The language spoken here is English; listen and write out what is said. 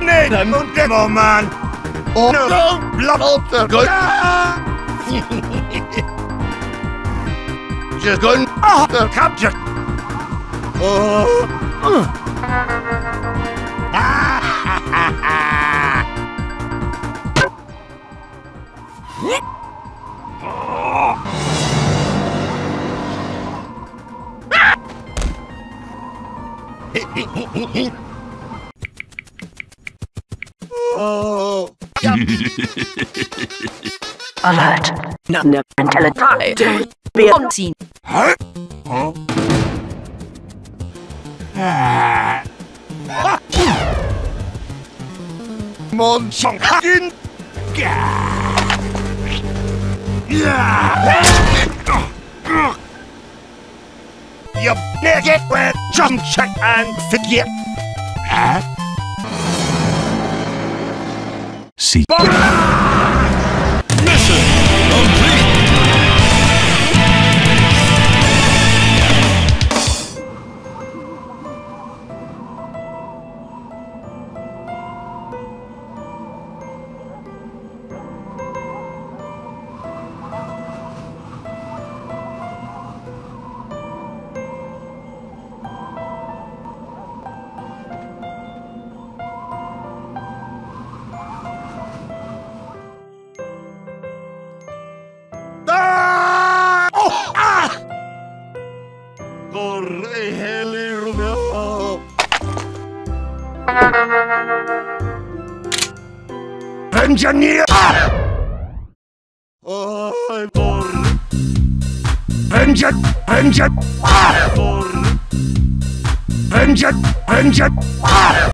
내 눈대 뭐만 오늘은 블라보트 거야. 저건 갑작. Alert. Never until it died. Be unseen. Huh? 멍청 하긴. 옆 내게 왜 정착 안 쓰게? See. Mission complete. Vorrei helirumeo. Vengiania! Vorrei Vengiat!